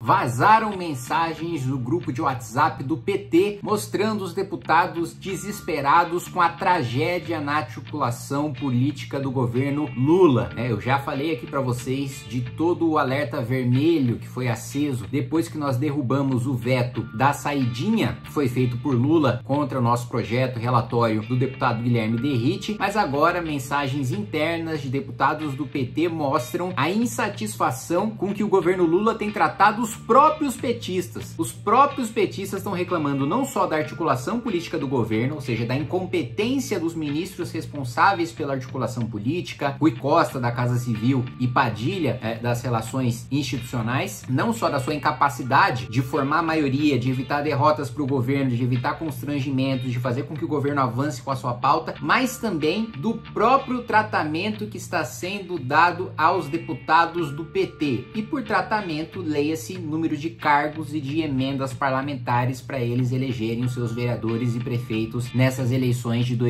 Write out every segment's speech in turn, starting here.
Vazaram mensagens do grupo de WhatsApp do PT mostrando os deputados desesperados com a tragédia na articulação política do governo Lula. Eu já falei aqui para vocês de todo o alerta vermelho que foi aceso depois que nós derrubamos o veto da saidinha que foi feito por Lula contra o nosso projeto relatório do deputado Guilherme Derrite, mas agora mensagens internas de deputados do PT mostram a insatisfação com que o governo Lula tem tratado os próprios petistas. Os próprios petistas estão reclamando não só da articulação política do governo, ou seja, da incompetência dos ministros responsáveis pela articulação política, Rui Costa da Casa Civil e Padilha das relações institucionais, não só da sua incapacidade de formar maioria, de evitar derrotas para o governo, de evitar constrangimentos, de fazer com que o governo avance com a sua pauta, mas também do próprio tratamento que está sendo dado aos deputados do PT. E por tratamento, leia-se número de cargos e de emendas parlamentares para eles elegerem os seus vereadores e prefeitos nessas eleições de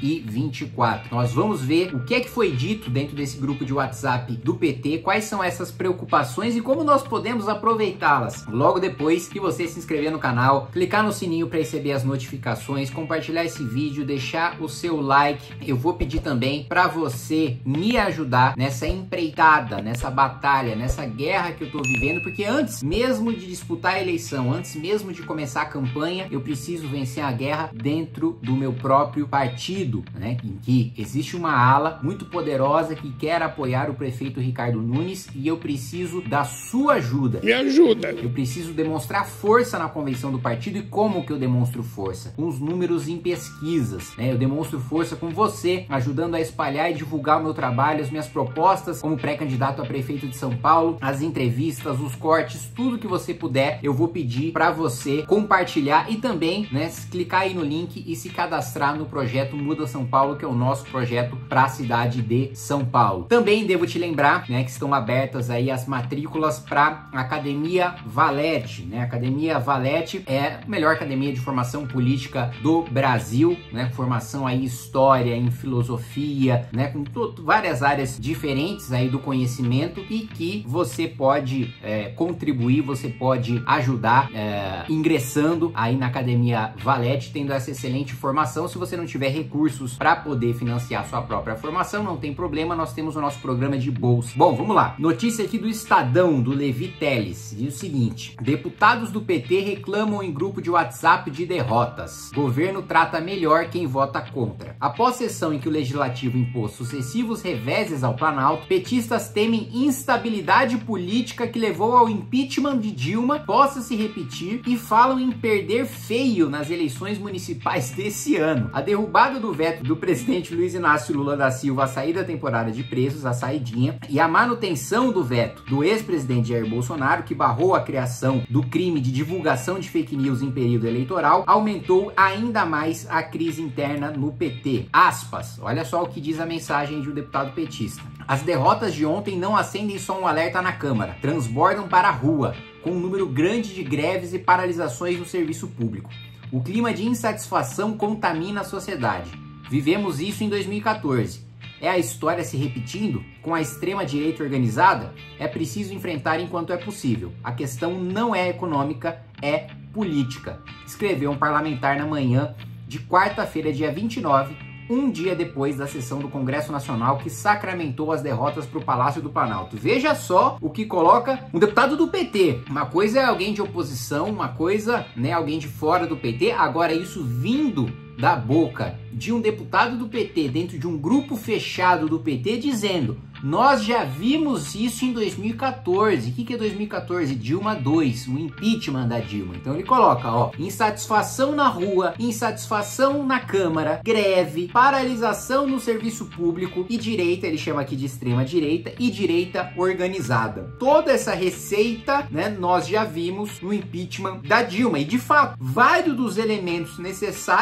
2024. Nós vamos ver o que é que foi dito dentro desse grupo de WhatsApp do PT, quais são essas preocupações e como nós podemos aproveitá-las. Logo depois que você se inscrever no canal, clicar no sininho para receber as notificações, compartilhar esse vídeo, deixar o seu like. Eu vou pedir também para você me ajudar nessa empreitada, nessa batalha, nessa guerra que eu tô vivendo, porque antes mesmo de disputar a eleição, antes mesmo de começar a campanha, eu preciso vencer a guerra dentro do meu próprio partido, em que existe uma ala muito poderosa que quer apoiar o prefeito Ricardo Nunes e eu preciso da sua ajuda. Me ajuda! Eu preciso demonstrar força na convenção do partido. E como que eu demonstro força? Com os números em pesquisas, Eu demonstro força com você, ajudando a espalhar e divulgar o meu trabalho, as minhas propostas como pré-candidato a prefeito de São Paulo, as entrevistas, os cortes, tudo que você puder, eu vou pedir para você compartilhar e também, clicar aí no link e se cadastrar no projeto Muda São Paulo, que é o nosso projeto para a cidade de São Paulo. Também devo te lembrar, que estão abertas aí as matrículas para a Academia Valete, A Academia Valete é a melhor academia de formação política do Brasil, Formação aí em história, em filosofia, com várias áreas diferentes aí do conhecimento e que você pode contribuir, você pode ajudar ingressando aí na Academia Valete, tendo essa excelente formação. Se você não tiver recursos para poder financiar sua própria formação, não tem problema, nós temos o nosso programa de bolsa. Bom, vamos lá. Notícia aqui do Estadão, do Levi Teles, diz o seguinte: deputados do PT reclamam em grupo de WhatsApp de derrotas. Governo trata melhor quem vota contra. Após sessão em que o Legislativo impôs sucessivos reveses ao Planalto, petistas temem instabilidade política que levou ao impeachment de Dilma possa se repetir e falam em perder feio nas eleições municipais desse ano. A derrubada do veto do presidente Luiz Inácio Lula da Silva à saída da temporada de preços, a saidinha, e a manutenção do veto do ex-presidente Jair Bolsonaro, que barrou a criação do crime de divulgação de fake news em período eleitoral, aumentou ainda mais a crise interna no PT. Aspas, olha só o que diz a mensagem de um deputado petista. As derrotas de ontem não acendem só um alerta na Câmara, transbordam para a rua, com um número grande de greves e paralisações no serviço público. O clima de insatisfação contamina a sociedade. Vivemos isso em 2014. É a história se repetindo? Com a extrema-direita organizada? É preciso enfrentar enquanto é possível. A questão não é econômica, é política. Escreveu um parlamentar na manhã de quarta-feira, dia 29, um dia depois da sessão do Congresso Nacional que sacramentou as derrotas para o Palácio do Planalto. Veja só o que coloca um deputado do PT. Uma coisa é alguém de oposição, uma coisa, alguém de fora do PT. Agora isso vindo da boca de um deputado do PT dentro de um grupo fechado do PT dizendo: nós já vimos isso em 2014. O que é 2014? Dilma 2, o impeachment da Dilma. Então ele coloca, insatisfação na rua, insatisfação na Câmara, greve, paralisação no serviço público e direita, ele chama aqui de extrema direita, e direita organizada. Toda essa receita, nós já vimos no impeachment da Dilma. E de fato, vários dos elementos necessários para que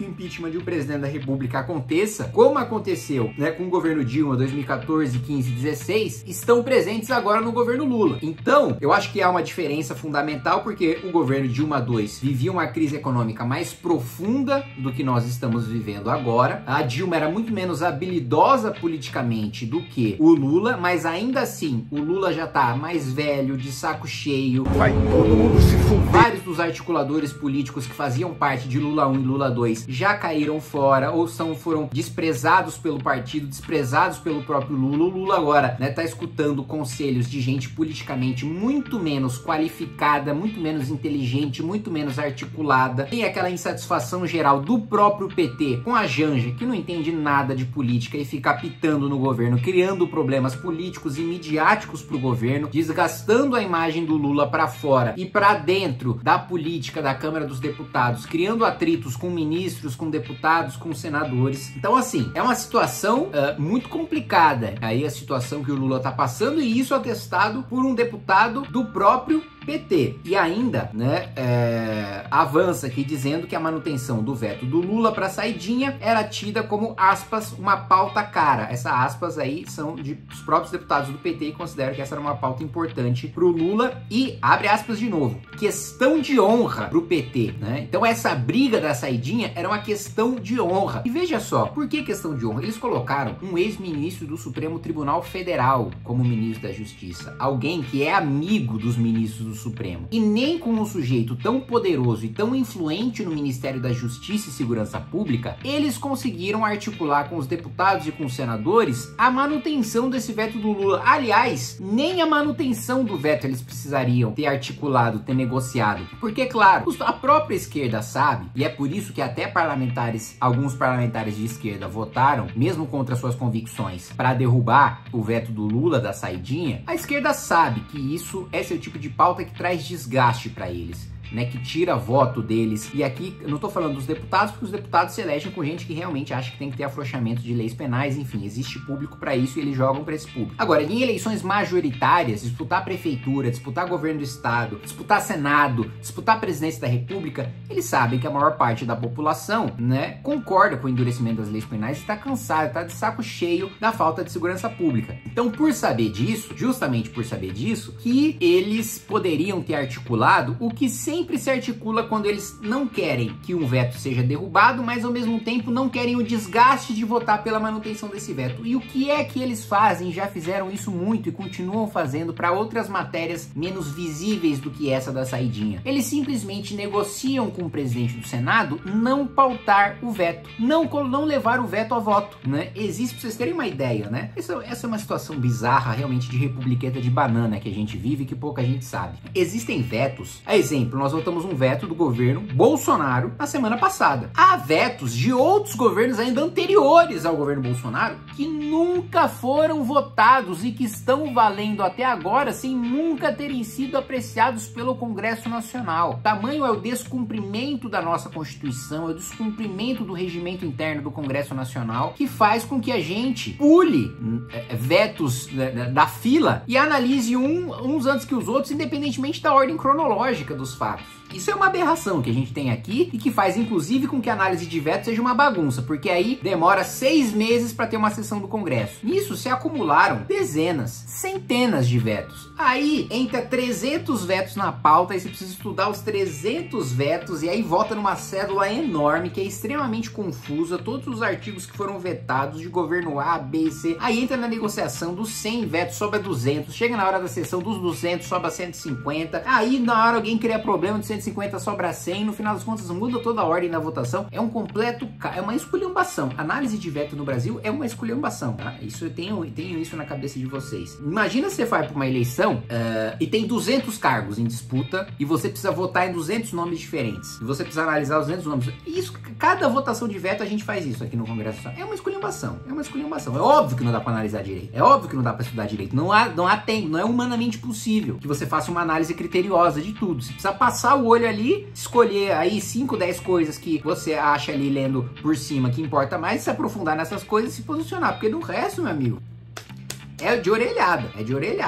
que o impeachment de um presidente da República aconteça, como aconteceu, né, com o governo Dilma 2014, 15, 16, estão presentes agora no governo Lula. Então, eu acho que há uma diferença fundamental, porque o governo Dilma 2 vivia uma crise econômica mais profunda do que nós estamos vivendo agora. A Dilma era muito menos habilidosa politicamente do que o Lula, mas ainda assim, o Lula já tá mais velho, de saco cheio. Vai todo mundo se fuder. Vários dos articuladores políticos que faziam parte de Lula 1 e Lula 2 já caíram fora ou foram desprezados pelo partido, desprezados pelo próprio Lula. O Lula agora, né, tá escutando conselhos de gente politicamente muito menos qualificada, muito menos inteligente, muito menos articulada. Tem aquela insatisfação geral do próprio PT com a Janja, que não entende nada de política e fica apitando no governo, criando problemas políticos e midiáticos pro governo, desgastando a imagem do Lula para fora e para dentro da política da Câmara dos Deputados, criando atritos com ministros, com deputados, com senadores. Então, assim, é uma situação muito complicada aí a situação que o Lula tá passando, e isso atestado por um deputado do próprio PT. E ainda, né, avança aqui dizendo que a manutenção do veto do Lula para saidinha era tida como, aspas, uma pauta cara. Essa aspas aí são dos próprios deputados do PT e consideram que essa era uma pauta importante pro Lula, e abre aspas de novo, questão de honra pro PT, né? Então essa briga da saidinha era uma questão de honra. E veja só, por que questão de honra? Eles colocaram um ex-ministro do Supremo Tribunal Federal como ministro da Justiça, alguém que é amigo dos ministros do Supremo. E nem com um sujeito tão poderoso e tão influente no Ministério da Justiça e Segurança Pública, eles conseguiram articular com os deputados e com os senadores a manutenção desse veto do Lula. Aliás, nem a manutenção do veto eles precisariam ter articulado, ter negociado. Porque, claro, a própria esquerda sabe, e é por isso que até alguns parlamentares de esquerda votaram, mesmo contra suas convicções, para derrubar o veto do Lula da saidinha. A esquerda sabe que esse é o tipo de pauta que traz desgaste para eles, né, que tira voto deles. E aqui eu não tô falando dos deputados, porque os deputados se elegem com gente que realmente acha que tem que ter afrouxamento de leis penais, enfim, existe público para isso e eles jogam para esse público. Agora, em eleições majoritárias, disputar prefeitura, disputar governo do estado, disputar senado, disputar presidência da república, eles sabem que a maior parte da população, né, concorda com o endurecimento das leis penais e tá cansado, tá de saco cheio da falta de segurança pública. Então, por saber disso, justamente por saber disso, que eles poderiam ter articulado o que sempre se articula quando eles não querem que um veto seja derrubado, mas ao mesmo tempo não querem o desgaste de votar pela manutenção desse veto. E o que é que eles fazem? Já fizeram isso muito e continuam fazendo para outras matérias menos visíveis do que essa da saidinha. Eles simplesmente negociam com o presidente do Senado não pautar o veto, não levar o veto a voto, né? Existe, pra vocês terem uma ideia, né? Essa é uma situação bizarra, realmente, de republiqueta de banana que a gente vive e que pouca gente sabe. Existem vetos, a exemplo, nós votamos um veto do governo Bolsonaro na semana passada. Há vetos de outros governos ainda anteriores ao governo Bolsonaro que nunca foram votados e que estão valendo até agora sem nunca terem sido apreciados pelo Congresso Nacional. Tamanho é o descumprimento da nossa Constituição, é o descumprimento do regimento interno do Congresso Nacional, que faz com que a gente pule vetos da fila e analise uns antes que os outros, independentemente da ordem cronológica dos fatos. Isso é uma aberração que a gente tem aqui e que faz, inclusive, com que a análise de veto seja uma bagunça, porque aí demora 6 meses para ter uma sessão do Congresso. Nisso se acumularam dezenas, centenas de vetos. Aí entra 300 vetos na pauta e você precisa estudar os 300 vetos e aí vota numa cédula enorme que é extremamente confusa, todos os artigos que foram vetados de governo A, B, C. Aí entra na negociação dos 100 vetos, sobe a 200, chega na hora da sessão dos 200, sobe a 150, aí na hora alguém cria problema de 150 sobra 100, no final das contas muda toda a ordem da votação, é uma esculhambação. Análise de veto no Brasil é uma esculhambação, tá? Isso eu tenho isso na cabeça de vocês. Imagina você vai para uma eleição e tem 200 cargos em disputa e você precisa votar em 200 nomes diferentes. E você precisa analisar os 200 nomes. Isso, cada votação de veto a gente faz isso aqui no Congresso. É uma esculhambação, é uma esculhambação. É óbvio que não dá para analisar direito, é óbvio que não dá para estudar direito. Não há tempo, não é humanamente possível que você faça uma análise criteriosa de tudo. Você precisa passar o olho ali, escolher aí 5, 10 coisas que você acha ali lendo por cima que importa mais, se aprofundar nessas coisas e se posicionar, porque do resto, meu amigo, é de orelhada, é de orelhada.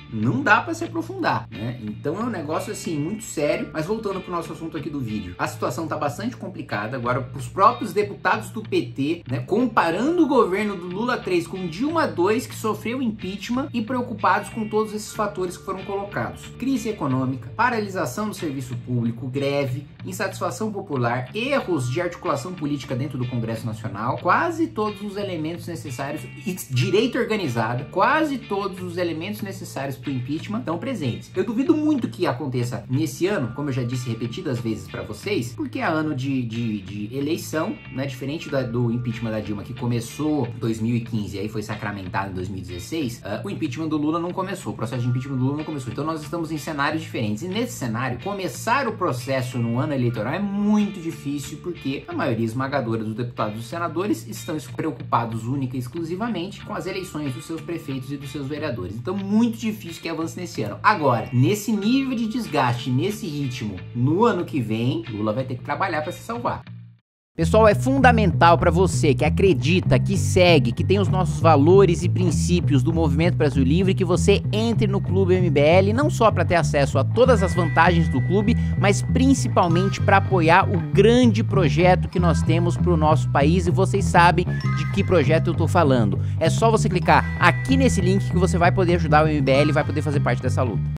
não dá para se aprofundar, né? Então é um negócio assim muito sério. Mas voltando pro nosso assunto aqui do vídeo, a situação tá bastante complicada agora. Os próprios deputados do PT, né, comparando o governo do Lula 3 com Dilma 2, que sofreu impeachment, e preocupados com todos esses fatores que foram colocados: crise econômica, paralisação do serviço público, greve, insatisfação popular, erros de articulação política dentro do Congresso Nacional, quase todos os elementos necessários, e direito organizado, quase todos os elementos necessários para o impeachment estão presentes. Eu duvido muito que aconteça nesse ano, como eu já disse repetidas vezes para vocês, porque é ano de eleição, né? Diferente do impeachment da Dilma, que começou em 2015 e aí foi sacramentado em 2016, o impeachment do Lula não começou, o processo de impeachment do Lula não começou. Então nós estamos em cenários diferentes. E nesse cenário, começar o processo no ano eleitoral é muito difícil, porque a maioria esmagadora dos deputados e dos senadores estão preocupados única e exclusivamente com as eleições dos seus prefeitos e dos seus vereadores. Então muito difícil que avance nesse ano. Agora, nesse nível de desgaste, nesse ritmo, no ano que vem, Lula vai ter que trabalhar para se salvar. Pessoal, é fundamental para você que acredita, que segue, que tem os nossos valores e princípios do Movimento Brasil Livre, que você entre no Clube MBL, não só para ter acesso a todas as vantagens do clube, mas principalmente para apoiar o grande projeto que nós temos para o nosso país, e vocês sabem de que projeto eu tô falando. É só você clicar aqui nesse link que você vai poder ajudar o MBL e vai poder fazer parte dessa luta.